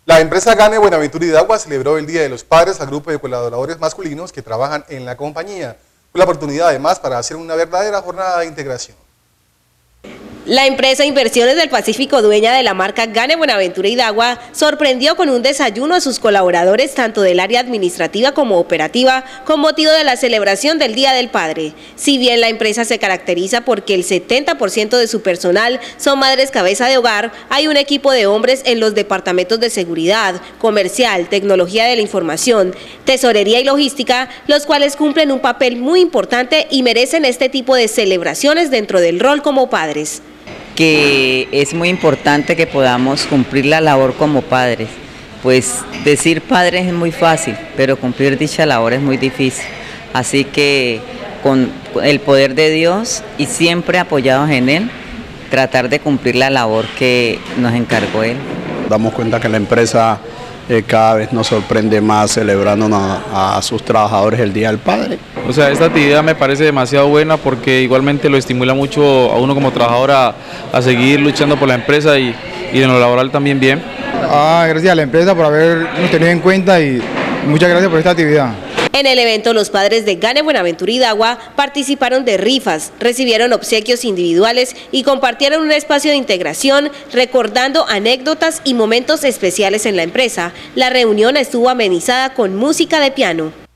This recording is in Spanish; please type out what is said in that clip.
La empresa Gane Buenaventura y Hidagua celebró el Día de los Padres al grupo de colaboradores masculinos que trabajan en la compañía. Fue la oportunidad además para hacer una verdadera jornada de integración. La empresa Inversiones del Pacífico, dueña de la marca Gane Buenaventura y Hidagua, sorprendió con un desayuno a sus colaboradores tanto del área administrativa como operativa con motivo de la celebración del Día del Padre. Si bien la empresa se caracteriza porque el 70% de su personal son madres cabeza de hogar, hay un equipo de hombres en los departamentos de seguridad, comercial, tecnología de la información, tesorería y logística, los cuales cumplen un papel muy importante y merecen este tipo de celebraciones dentro del rol como padres. Que es muy importante que podamos cumplir la labor como padres, pues decir padres es muy fácil, pero cumplir dicha labor es muy difícil, así que con el poder de Dios y siempre apoyados en Él, tratar de cumplir la labor que nos encargó Él. Damos cuenta que la empresa cada vez nos sorprende más celebrando a sus trabajadores el Día del Padre. O sea, esta actividad me parece demasiado buena porque igualmente lo estimula mucho a uno como trabajador a seguir luchando por la empresa y en lo laboral también bien. Gracias a la empresa por habernos tenido en cuenta y muchas gracias por esta actividad. En el evento, los padres de Gane Buenaventura y Hidagua participaron de rifas, recibieron obsequios individuales y compartieron un espacio de integración, recordando anécdotas y momentos especiales en la empresa. La reunión estuvo amenizada con música de piano.